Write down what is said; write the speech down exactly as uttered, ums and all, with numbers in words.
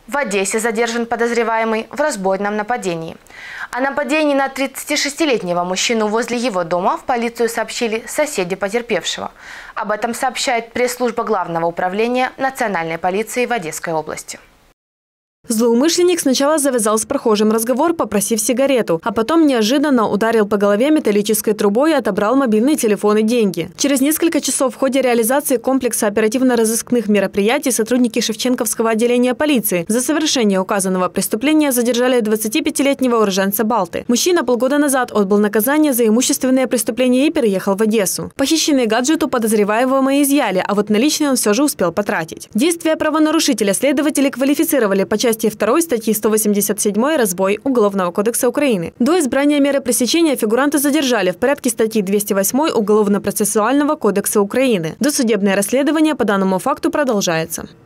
В Одессе задержан подозреваемый в разбойном нападении. О нападении на тридцатишестилетнего мужчину возле его дома в полицию сообщили соседи потерпевшего. Об этом сообщает пресс-служба Главного управления Национальной полиции в Одесской области. Злоумышленник сначала завязал с прохожим разговор, попросив сигарету, а потом неожиданно ударил по голове металлической трубой и отобрал мобильный телефон и деньги. Через несколько часов в ходе реализации комплекса оперативно-розыскных мероприятий сотрудники Шевченковского отделения полиции за совершение указанного преступления задержали двадцатипятилетнего уроженца Балты. Мужчина полгода назад отбыл наказание за имущественное преступление и переехал в Одессу. Похищенный гаджет у подозреваемого изъяли, а вот наличные он все же успел потратить. Действия правонарушителя следователи квалифицировали по части второй статьи сто восемьдесят семь «Разбой» Уголовного кодекса Украины. До избрания меры пресечения фигуранта задержали в порядке статьи двести восемь Уголовно-процессуального кодекса Украины. Досудебное расследование по данному факту продолжается.